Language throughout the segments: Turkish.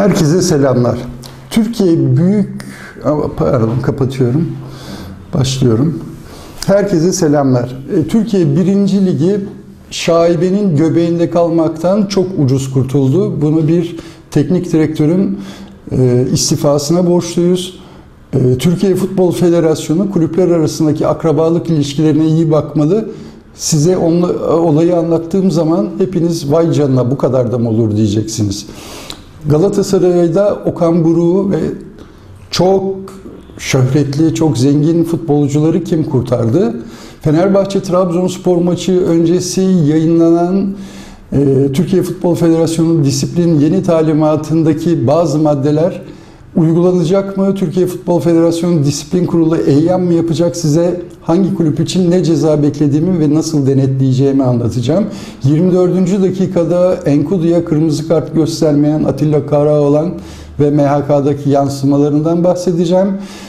Herkese selamlar. Türkiye büyük... Pardon, kapatıyorum. Başlıyorum. Herkese selamlar. Türkiye 1. Ligi şaibenin göbeğinde kalmaktan çok ucuz kurtuldu. Bunu bir teknik direktörün istifasına borçluyuz. Türkiye Futbol Federasyonu kulüpler arasındaki akrabalık ilişkilerine iyi bakmalı. Size olayı anlattığım zaman hepiniz vay canına bu kadar da mı olur diyeceksiniz. Galatasaray'da Okan Buruk'u ve çok şöhretli, çok zengin futbolcuları kim kurtardı? Fenerbahçe-Trabzonspor maçı öncesi yayınlanan Türkiye Futbol Federasyonu disiplin yeni talimatındaki bazı maddeler uygulanacak mı? Türkiye Futbol Federasyonu Disiplin Kurulu eyyam mı yapacak? Size hangi kulüp için ne ceza beklediğimi ve nasıl denetleyeceğimi anlatacağım. 24. dakikada Enkudu'ya kırmızı kart göstermeyen Atilla Karaoğlan ve MHK'daki yansımalarından bahsedeceğim.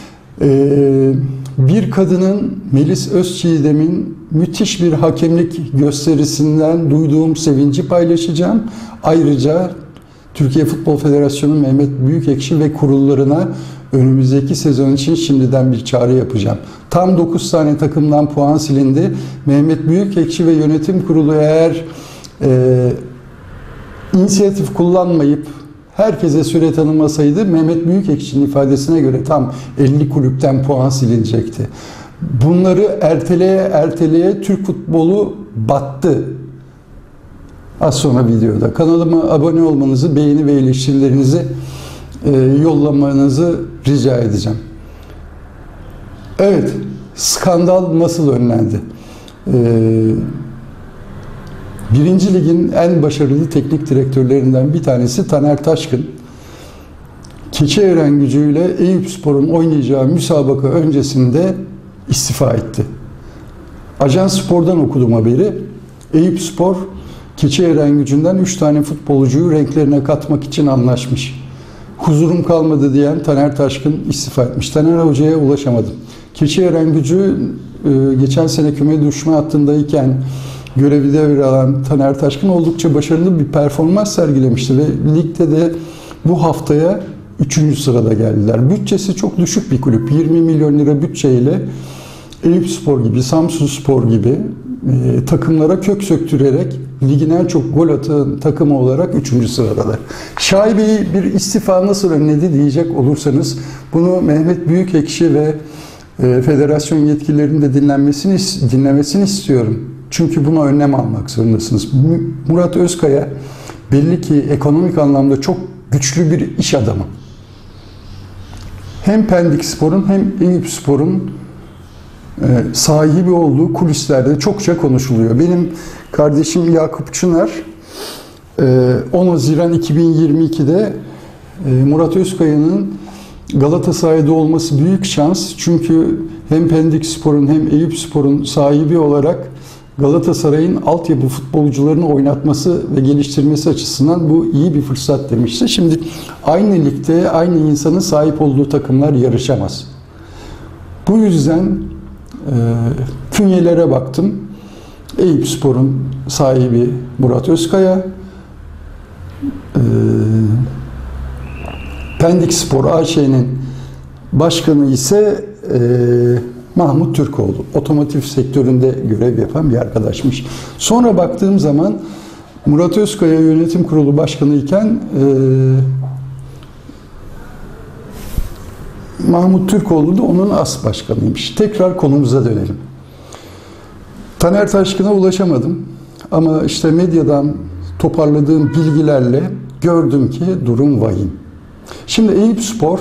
Bir kadının, Melis Özçiğdem'in müthiş bir hakemlik gösterisinden duyduğum sevinci paylaşacağım. Ayrıca Türkiye Futbol Federasyonu Mehmet Büyükekşi ve kurullarına önümüzdeki sezon için şimdiden bir çağrı yapacağım. Tam 9 tane takımdan puan silindi. Mehmet Büyükekşi ve yönetim kurulu eğer inisiyatif kullanmayıp herkese süre tanımasaydı Mehmet Büyükekşi'nin ifadesine göre tam 50 kulüpten puan silinecekti. Bunları erteleye Türk futbolu battı. Az sonra videoda. Kanalıma abone olmanızı, beğeni ve eleştirilerinizi yollamanızı rica edeceğim. Evet, skandal nasıl önlendi? 1. Lig'in en başarılı teknik direktörlerinden bir tanesi Taner Taşkın, Keçiören Gücü ile Eyüpspor'un oynayacağı müsabaka öncesinde istifa etti. Ajans Spor'dan okudum haberi. Eyüpspor, Keçiören Gücü'nden 3 tane futbolcuyu renklerine katmak için anlaşmış. Huzurum kalmadı diyen Taner Taşkın istifa etmiş. Taner Hoca'ya ulaşamadım. Keçiören Gücü geçen sene küme düşme hattındayken görevi devralan Taner Taşkın oldukça başarılı bir performans sergilemişti ve ligde de bu haftaya 3. sırada geldiler. Bütçesi çok düşük bir kulüp. 20 milyon lira bütçeyle Eyüpspor gibi, Samsunspor gibi takımlara kök söktürerek ligin en çok gol atan takımı olarak 3. sıradalar. Şaibeyi bir istifa nasıl önledi diyecek olursanız bunu Mehmet Büyükekşi ve federasyon yetkililerinin de dinlemesini istiyorum. Çünkü buna önlem almak zorundasınız. Murat Özkaya belli ki ekonomik anlamda çok güçlü bir iş adamı. Hem Pendikspor'un hem Eyüpspor'un sahibi olduğu kulislerde çokça konuşuluyor. Benim kardeşim Yakup Çınar 10 Haziran 2022'de Murat Özkaya'nın Galatasaray'da olması büyük şans. Çünkü hem Pendikspor'un hem Eyüpspor'un sahibi olarak Galatasaray'ın altyapı futbolcularını oynatması ve geliştirmesi açısından bu iyi bir fırsat demişti. Şimdi aynı ligde aynı insanın sahip olduğu takımlar yarışamaz. Bu yüzden künyelere baktım. Eyüpspor'un sahibi Murat Özkaya, Pendikspor AŞ'nin başkanı ise Mahmut Türkoğlu. Otomotiv sektöründe görev yapan bir arkadaşmış. Sonra baktığım zaman Murat Özkaya yönetim kurulu başkanı iken Mahmut Türkoğlu da onun as başkanıymış. Tekrar konumuza dönelim. Taner Taşkın'a ulaşamadım. Ama işte medyadan toparladığım bilgilerle gördüm ki durum vahim. Şimdi Eyüpspor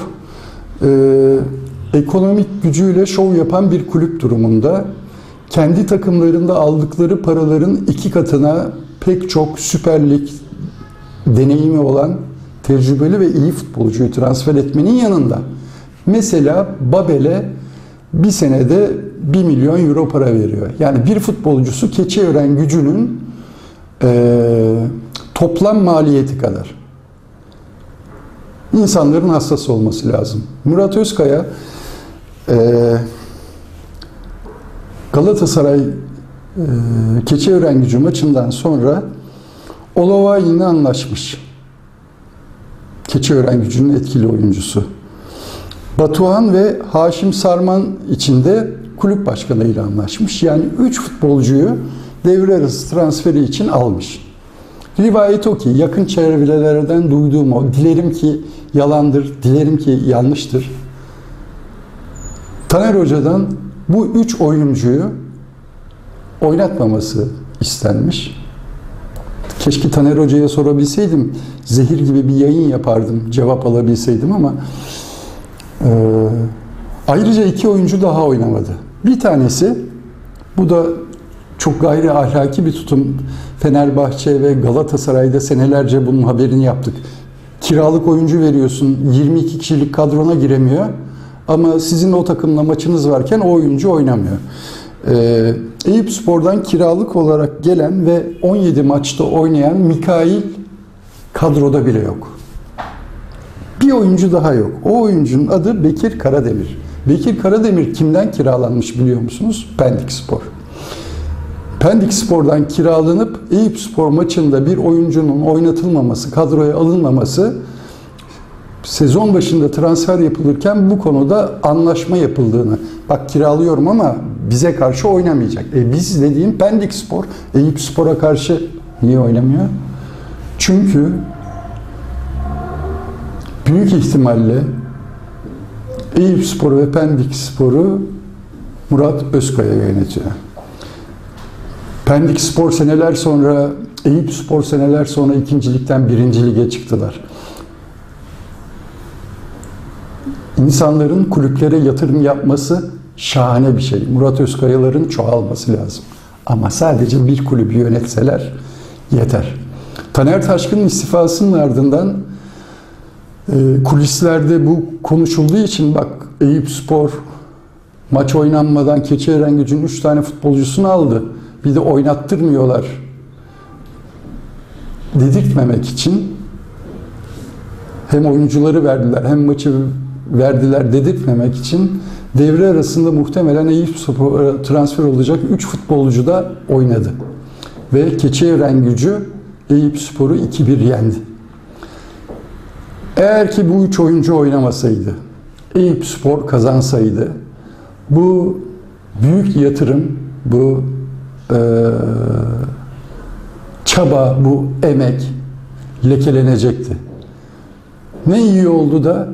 ekonomik gücüyle şov yapan bir kulüp durumunda. Kendi takımlarında aldıkları paraların 2 katına pek çok Süper Lig deneyimi olan tecrübeli ve iyi futbolcuyu transfer etmenin yanında mesela Babel'e bir senede 1 milyon euro para veriyor. Yani bir futbolcusu Keçiören Gücü'nün toplam maliyeti kadar. İnsanların hastası olması lazım. Murat Özkaya Galatasaray Keçiören Gücü maçından sonra Olovayin'le anlaşmış. Keçiören etkili oyuncusu. Batuhan ve Haşim Sarman için de kulüp başkanıyla anlaşmış. Yani 3 futbolcuyu devre arası transferi için almış. Rivayet o ki, yakın çevrelerden duyduğum o, dilerim ki yalandır, dilerim ki yanlıştır. Taner Hoca'dan bu 3 oyuncuyu oynatmaması istenmiş. Keşke Taner Hoca'ya sorabilseydim, zehir gibi bir yayın yapardım, cevap alabilseydim ama ayrıca 2 oyuncu daha oynamadı. Bir tanesi, bu da çok gayri ahlaki bir tutum. Fenerbahçe ve Galatasaray'da senelerce bunun haberini yaptık. Kiralık oyuncu veriyorsun, 22 kişilik kadrona giremiyor. Ama sizin o takımla maçınız varken o oyuncu oynamıyor. Eyüpspor'dan kiralık olarak gelen ve 17 maçta oynayan Mikail kadroda bile yok. Bir oyuncu daha yok. O oyuncunun adı Bekir Karademir. Bekir Karademir kimden kiralanmış biliyor musunuz? Pendikspor. Pendikspor'dan kiralanıp Eyüpspor maçında bir oyuncunun oynatılmaması, kadroya alınmaması, sezon başında transfer yapılırken bu konuda anlaşma yapıldığını, bak kiralıyorum ama bize karşı oynamayacak. Biz dediğim Pendikspor, Eyüpspor'a karşı niye oynamıyor? Çünkü büyük ihtimalle Eyüpspor ve Pendikspor'u Murat Özkaya yönetiyor. Pendikspor seneler sonra, Eyüpspor seneler sonra 2. Lig'den 1. Lig'e çıktılar. İnsanların kulüplere yatırım yapması şahane bir şey. Murat Özkayaların çoğalması lazım. Ama sadece bir kulübü yönetseler yeter. Taner Taşkın'ın istifasının ardından kulislerde bu konuşulduğu için bak Eyüpspor maç oynanmadan Keçiörengücü'nün 3 tane futbolcusunu aldı. Bir de oynattırmıyorlar dedirtmemek için hem oyuncuları verdiler hem maçı verdiler dedirtmemek için devre arasında muhtemelen Eyüpspor'a transfer olacak 3 futbolcu da oynadı. Ve Keçiörengücü Eyüpspor'u 2-1 yendi. Eğer ki bu 3 oyuncu oynamasaydı, Eyüpspor kazansaydı, bu büyük yatırım, bu çaba, bu emek lekelenecekti. Ne iyi oldu da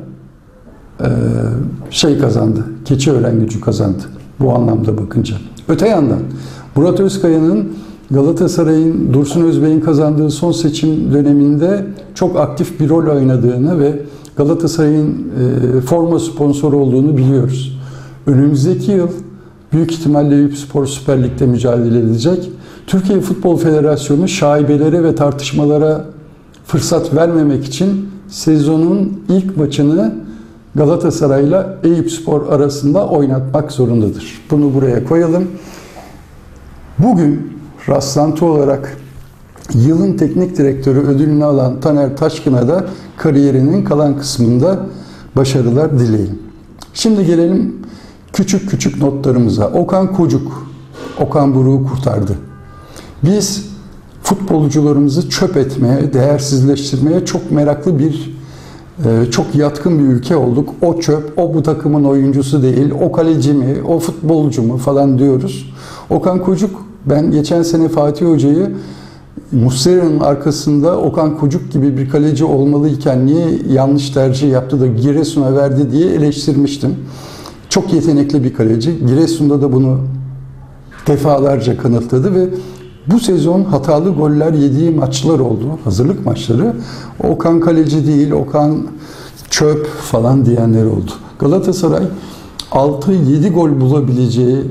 kazandı, Keçiörengücü kazandı bu anlamda bakınca. Öte yandan Murat Özkaya'nın Galatasaray'ın Dursun Özbey'in kazandığı son seçim döneminde çok aktif bir rol oynadığını ve Galatasaray'ın forma sponsoru olduğunu biliyoruz. Önümüzdeki yıl büyük ihtimalle Eyüpspor Süper Lig'de mücadele edecek. Türkiye Futbol Federasyonu şaibelere ve tartışmalara fırsat vermemek için sezonun ilk maçını Galatasaray'la Eyüpspor arasında oynatmak zorundadır. Bunu buraya koyalım. Bugün rastlantı olarak yılın teknik direktörü ödülünü alan Taner Taşkın'a da kariyerinin kalan kısmında başarılar dileyelim. Şimdi gelelim küçük küçük notlarımıza. Okan Kocuk, Okan Buruk'u kurtardı. Biz futbolcularımızı çöp etmeye, değersizleştirmeye çok meraklı çok yatkın bir ülke olduk. O çöp, o bu takımın oyuncusu değil, o kaleci mi, o futbolcu mu falan diyoruz. Okan Kocuk, ben geçen sene Fatih Hoca'yı Muslera'nın arkasında Okan Kocuk gibi bir kaleci olmalıyken niye yanlış tercih yaptı da Giresun'a verdi diye eleştirmiştim. Çok yetenekli bir kaleci. Giresun'da da bunu defalarca kanıtladı ve bu sezon hatalı goller yediği maçlar oldu. Hazırlık maçları. Okan kaleci değil, Okan çöp falan diyenler oldu. Galatasaray 6-7 gol bulabileceği,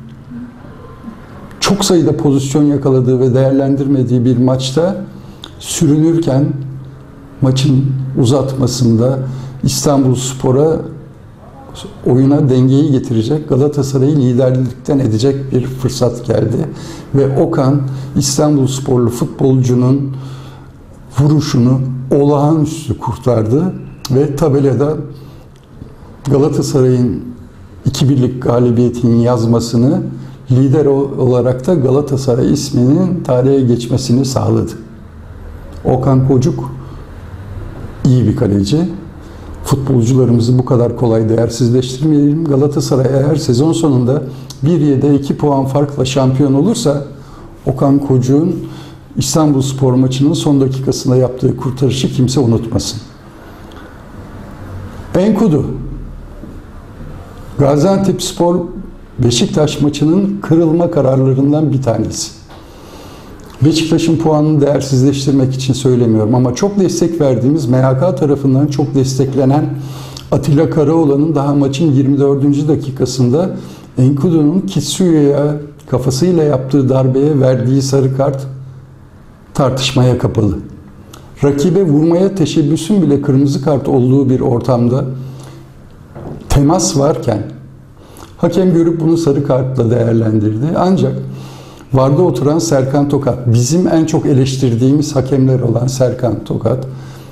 çok sayıda pozisyon yakaladığı ve değerlendirmediği bir maçta sürünürken maçın uzatmasında İstanbulspor'a oyuna dengeyi getirecek, Galatasaray'ı liderlikten edecek bir fırsat geldi. Ve Okan, İstanbulsporlu futbolcunun vuruşunu olağanüstü kurtardı ve tabelada Galatasaray'ın 2-1'lik galibiyetinin yazmasını, lider olarak da Galatasaray isminin tarihe geçmesini sağladı. Okan Kocuk iyi bir kaleci. Futbolcularımızı bu kadar kolay değersizleştirmeyelim. Galatasaray eğer sezon sonunda 1-7'e 2 puan farkla şampiyon olursa Okan Koçuk'un İstanbulspor maçının son dakikasında yaptığı kurtarışı kimse unutmasın. Enkudu, Gaziantepspor Beşiktaş maçının kırılma kararlarından bir tanesi. Beşiktaş'ın puanını değersizleştirmek için söylemiyorum ama çok destek verdiğimiz, MHK tarafından çok desteklenen Atilla Karaoğlan'ın daha maçın 24. dakikasında Enkudu'nun Kitsuya'ya kafasıyla yaptığı darbeye verdiği sarı kart tartışmaya kapalı. Rakibe vurmaya teşebbüsün bile kırmızı kart olduğu bir ortamda temas varken hakem görüp bunu sarı kartla değerlendirdi. Ancak VAR'da oturan Serkan Tokat, bizim en çok eleştirdiğimiz hakemler olan Serkan Tokat,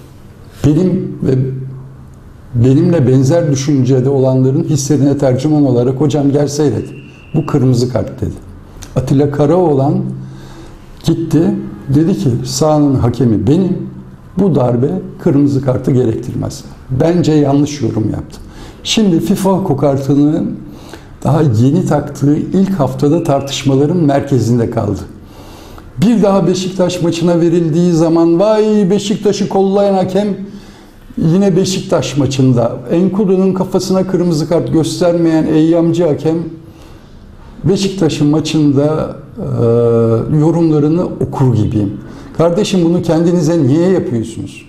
benimle benzer düşüncede olanların hislerine tercüman olarak hocam gel seyret, bu kırmızı kart dedi. Atilla Karaoğlan gitti, dedi ki sahanın hakemi benim, bu darbe kırmızı kartı gerektirmez. Bence yanlış yorum yaptı. Şimdi FIFA kokartını daha yeni taktığı ilk haftada tartışmaların merkezinde kaldı. Bir daha Beşiktaş maçına verildiği zaman vay Beşiktaş'ı kollayan hakem yine Beşiktaş maçında. Enkudu'nun kafasına kırmızı kart göstermeyen eyyamcı hakem Beşiktaş'ın maçında yorumlarını okur gibiyim. Kardeşim bunu kendinize niye yapıyorsunuz?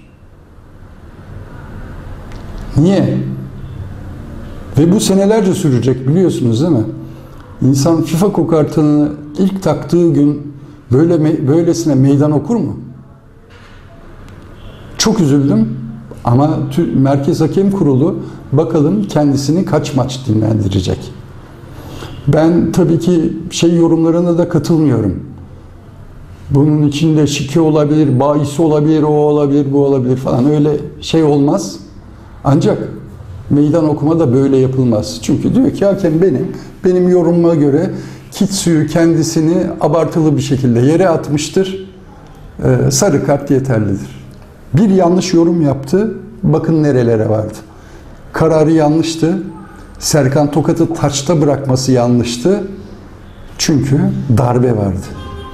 Niye? Ve bu senelerce sürecek biliyorsunuz değil mi? İnsan FIFA kokartını ilk taktığı gün böylesine meydan okur mu? Çok üzüldüm ama Merkez Hakem Kurulu bakalım kendisini kaç maç dinlendirecek. Ben tabii ki yorumlarına da katılmıyorum. Bunun içinde şike olabilir, bahis olabilir, o olabilir, bu olabilir falan öyle olmaz. Ancak meydan okuma da böyle yapılmaz. Çünkü diyor ki hakem benim yorumuma göre Kitsuyu kendisini abartılı bir şekilde yere atmıştır. Sarı kart yeterlidir. Bir yanlış yorum yaptı. Bakın nerelere vardı. Kararı yanlıştı. Serkan Tokat'ı taçta bırakması yanlıştı. Çünkü darbe vardı.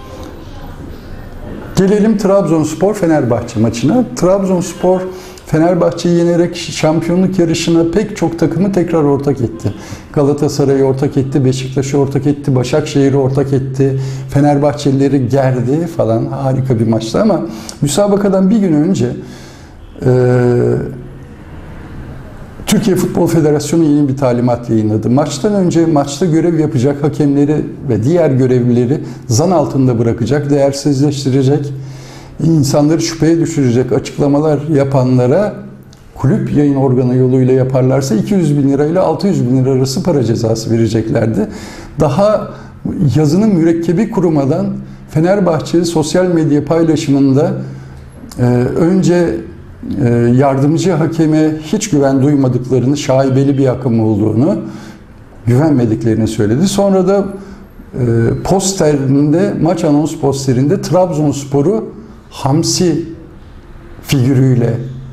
Gelelim Trabzonspor Fenerbahçe maçına. Trabzonspor Fenerbahçe'yi yenerek şampiyonluk yarışına pek çok takımı tekrar ortak etti. Galatasaray'ı ortak etti, Beşiktaş'ı ortak etti, Başakşehir'i ortak etti, Fenerbahçelileri gerdi falan. Harika bir maçtı ama müsabakadan bir gün önce Türkiye Futbol Federasyonu yeni bir talimat yayınladı. Maçtan önce maçta görev yapacak hakemleri ve diğer görevlileri zan altında bırakacak, değersizleştirecek, insanları şüpheye düşürecek açıklamalar yapanlara kulüp yayın organı yoluyla yaparlarsa 200 bin lira ile 600 bin lira arası para cezası vereceklerdi. Daha yazının mürekkebi kurumadan Fenerbahçe sosyal medya paylaşımında önce yardımcı hakeme hiç güven duymadıklarını, şaibeli bir akım olduğunu, güvenmediklerini söyledi. Sonra da posterinde, maç anons posterinde Trabzonspor'u hamsi figürüyle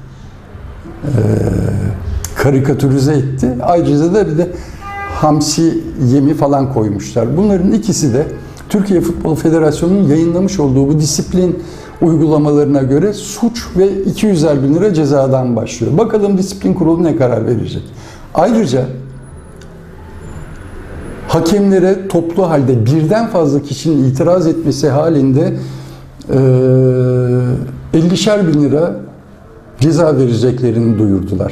karikatürize etti. Ayrıca da bir de hamsi yemi falan koymuşlar. Bunların ikisi de Türkiye Futbol Federasyonu'nun yayınlamış olduğu bu disiplin uygulamalarına göre suç ve 200'er bin lira cezadan başlıyor. Bakalım disiplin kurulu ne karar verecek. Ayrıca hakemlere toplu halde birden fazla kişinin itiraz etmesi halinde 50'şer bin lira ceza vereceklerini duyurdular.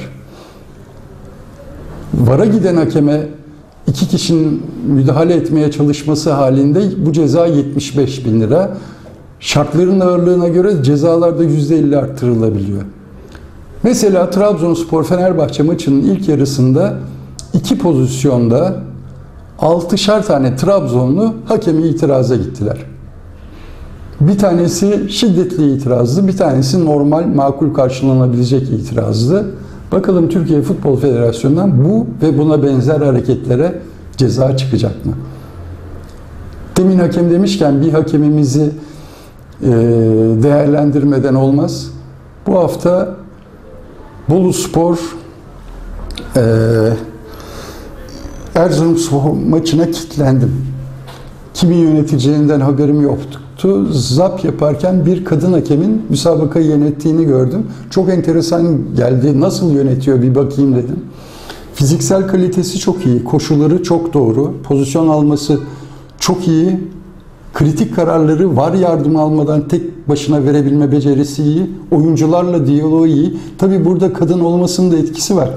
VAR'a giden hakeme 2 kişinin müdahale etmeye çalışması halinde bu ceza 75 bin lira. Şartların ağırlığına göre cezalar da %50 arttırılabiliyor. Mesela Trabzonspor-Fenerbahçe maçının ilk yarısında 2 pozisyonda 6'şar tane Trabzonlu hakemi itiraza gittiler. Bir tanesi şiddetli itirazdı, bir tanesi normal, makul karşılanabilecek itirazdı. Bakalım Türkiye Futbol Federasyonu'ndan bu ve buna benzer hareketlere ceza çıkacak mı? Demin hakem demişken bir hakemimizi değerlendirmeden olmaz. Bu hafta Boluspor Erzurumspor maçına kilitlendim. Kimin yöneteceğinden haberim yoktu. Zap yaparken bir kadın hakemin müsabakayı yönettiğini gördüm. Çok enteresan geldi. Nasıl yönetiyor bir bakayım dedim. Fiziksel kalitesi çok iyi. Koşuları çok doğru. Pozisyon alması çok iyi. Kritik kararları VAR yardımı almadan tek başına verebilme becerisi iyi. Oyuncularla diyaloğu iyi. Tabii burada kadın olmasının da etkisi var.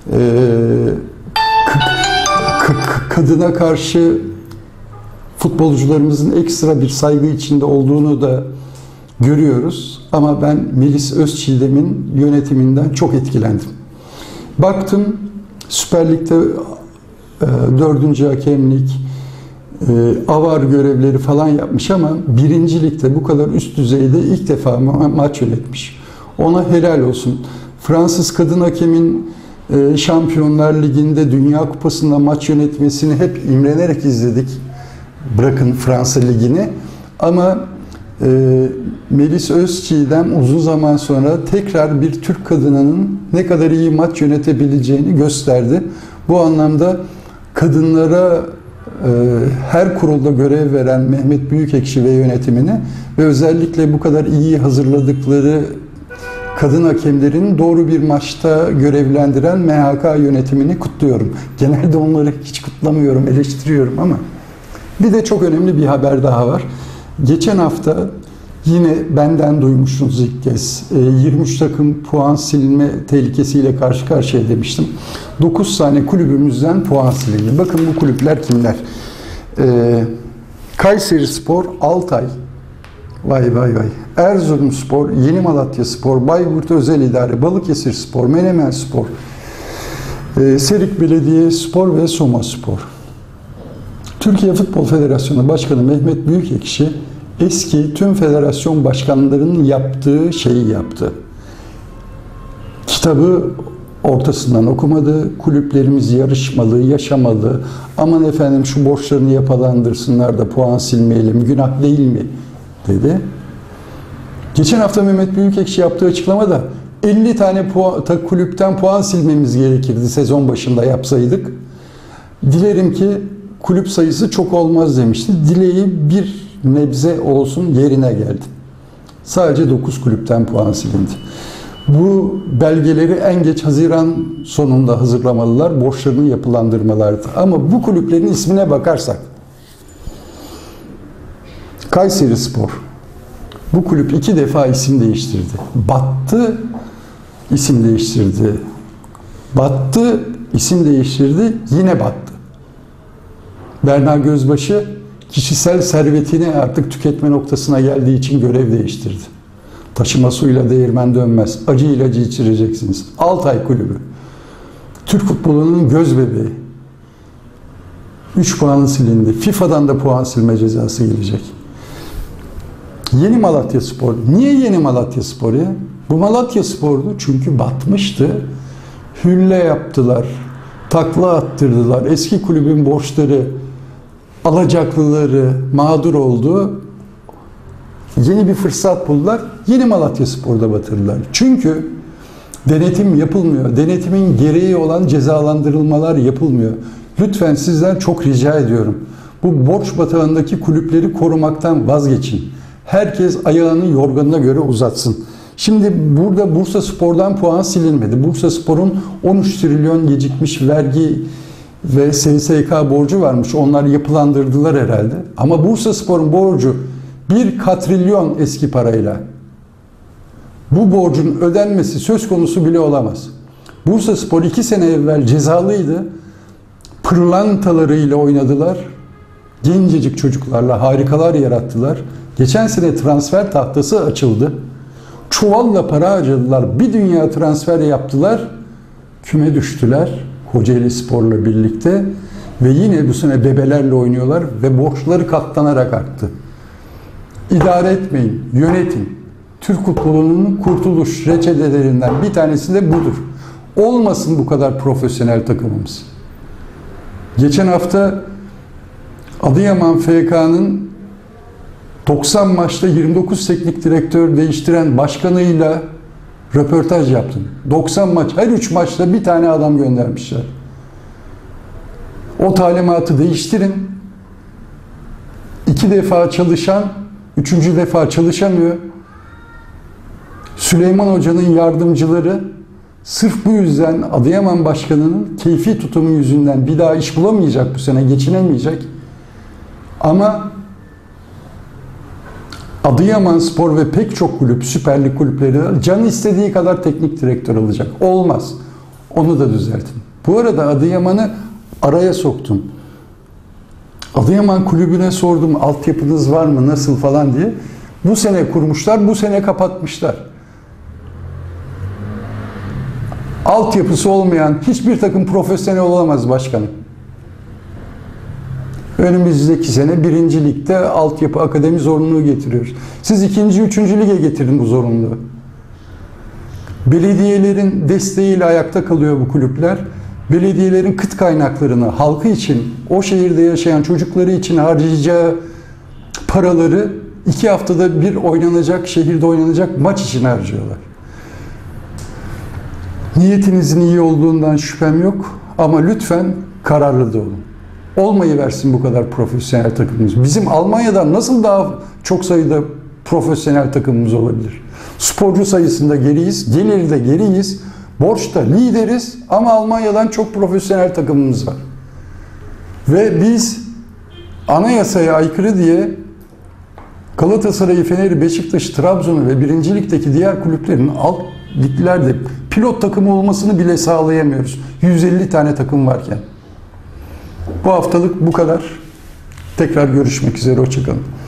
Kadına karşı futbolcularımızın ekstra bir saygı içinde olduğunu da görüyoruz. Ama ben Melis Özçiğdem'in yönetiminden çok etkilendim. Baktım Süper Lig'de 4. hakemlik, avar görevleri falan yapmış ama 1. Lig'de bu kadar üst düzeyde ilk defa maç yönetmiş. Ona helal olsun. Fransız kadın hakemin Şampiyonlar Ligi'nde Dünya Kupası'nda maç yönetmesini hep imrenerek izledik. Bırakın Fransa Ligi'ni. Ama Melis Özçiğdem uzun zaman sonra tekrar bir Türk kadınının ne kadar iyi maç yönetebileceğini gösterdi. Bu anlamda kadınlara her kurulda görev veren Mehmet Büyükekşi ve yönetimini ve özellikle bu kadar iyi hazırladıkları kadın hakemlerin doğru bir maçta görevlendiren MHK yönetimini kutluyorum. Genelde onları hiç kutlamıyorum, eleştiriyorum ama bir de çok önemli bir haber daha var. Geçen hafta yine benden duymuşsunuz ilk kez. 23 takım puan silme tehlikesiyle karşı karşıya demiştim. 9 tane kulübümüzden puan silindi. Bakın bu kulüpler kimler? Kayserispor, Altay, vay vay vay. Erzurumspor, Yeni Malatyaspor, Bayburt Özel İdare, Balıkesirspor, Menemenspor, Serik Belediyespor ve Somaspor. Türkiye Futbol Federasyonu Başkanı Mehmet Büyükekşi eski tüm federasyon başkanlarının yaptığı şeyi yaptı. Kitabı ortasından okumadı. Kulüplerimiz yarışmalı, yaşamalı. Aman efendim şu borçlarını yapılandırsınlar da puan silmeyelim. Günah değil mi? Dedi. Geçen hafta Mehmet Büyükekşi yaptığı açıklamada 50 tane kulüpten puan silmemiz gerekirdi sezon başında yapsaydık. Dilerim ki kulüp sayısı çok olmaz demişti. Dileği bir nebze olsun yerine geldi. Sadece 9 kulüpten puan silindi. Bu belgeleri en geç Haziran sonunda hazırlamalılar, borçlarını yapılandırmalardı. Ama bu kulüplerin ismine bakarsak, Kayserispor, bu kulüp 2 defa isim değiştirdi. Battı, isim değiştirdi. Battı, isim değiştirdi, yine battı. Berna Gözbaşı kişisel servetini artık tüketme noktasına geldiği için görev değiştirdi. Taşıma suyla değirmen dönmez. Acı ilacı içireceksiniz. Altay Kulübü. Türk futbolunun göz bebeği. 3 puanı silindi. FIFA'dan da puan silme cezası gelecek. Yeni Malatyaspor. Niye Yeni Malatyaspor ya? Bu Malatyaspor'du çünkü batmıştı. Hülle yaptılar. Takla attırdılar. Eski kulübün borçları, alacaklıları mağdur oldu. Yeni bir fırsat buldular. Yeni Malatyaspor'da batırdılar. Çünkü denetim yapılmıyor. Denetimin gereği olan cezalandırılmalar yapılmıyor. Lütfen sizden çok rica ediyorum. Bu borç batağındaki kulüpleri korumaktan vazgeçin. Herkes ayağını yorganına göre uzatsın. Şimdi burada Bursaspor'dan puan silinmedi. Bursaspor'un 13 trilyon gecikmiş vergi ve SSK borcu varmış. Onlar yapılandırdılar herhalde. Ama Bursaspor'un borcu 1 katrilyon eski parayla. Bu borcun ödenmesi söz konusu bile olamaz. Bursaspor 2 sene evvel cezalıydı. Pırlantalarıyla oynadılar. Gencecik çocuklarla harikalar yarattılar. Geçen sene transfer tahtası açıldı. Çuvalla para harcadılar. Bir dünya transfer yaptılar. Küme düştüler. Kocaeli Spor'la birlikte. Ve yine bu sene bebelerle oynuyorlar. Ve borçları katlanarak arttı. İdare etmeyin, yönetin. Türk futbolunun kurtuluş reçetelerinden bir tanesi de budur. Olmasın bu kadar profesyonel takımımız. Geçen hafta Adıyaman FK'nın 90 maçta 29 teknik direktör değiştiren başkanıyla Röportaj yaptım. 90 maç, her 3 maçta bir tane adam göndermişler. O talimatı değiştirin. 2 defa çalışan, 3. defa çalışamıyor. Süleyman Hoca'nın yardımcıları sırf bu yüzden Adıyaman Başkanı'nın keyfi tutumu yüzünden bir daha iş bulamayacak bu sene, geçinemeyecek. Ama Adıyaman Spor ve pek çok kulüp, Süper Lig kulüpleri canı istediği kadar teknik direktör alacak. Olmaz. Onu da düzeltin. Bu arada Adıyaman'ı araya soktum. Adıyaman kulübüne sordum, altyapınız var mı, nasıl falan diye. Bu sene kurmuşlar, bu sene kapatmışlar. Altyapısı olmayan hiçbir takım profesyonel olamaz başkanım. Önümüzdeki sene 1. Lig'de altyapı akademi zorunluluğu getiriyoruz. Siz 2. 3. lige getirin bu zorunluluğu. Belediyelerin desteğiyle ayakta kalıyor bu kulüpler. Belediyelerin kıt kaynaklarını halkı için, o şehirde yaşayan çocukları için harcayacağı paraları 2 haftada bir oynanacak, şehirde oynanacak maç için harcıyorlar. Niyetinizin iyi olduğundan şüphem yok ama lütfen kararlı da olun. Olmayı versin bu kadar profesyonel takımımız. Bizim Almanya'dan nasıl daha çok sayıda profesyonel takımımız olabilir? Sporcu sayısında geriyiz, gelirde geriyiz, borçta lideriz ama Almanya'dan çok profesyonel takımımız var. Ve biz anayasaya aykırı diye Galatasaray'ı, Fener'i, Beşiktaş'ı, Trabzon'u ve 1. Lig'deki diğer kulüplerin alt liglerde pilot takımı olmasını bile sağlayamıyoruz. 150 tane takım varken. Bu haftalık bu kadar. Tekrar görüşmek üzere. Hoşça kalın.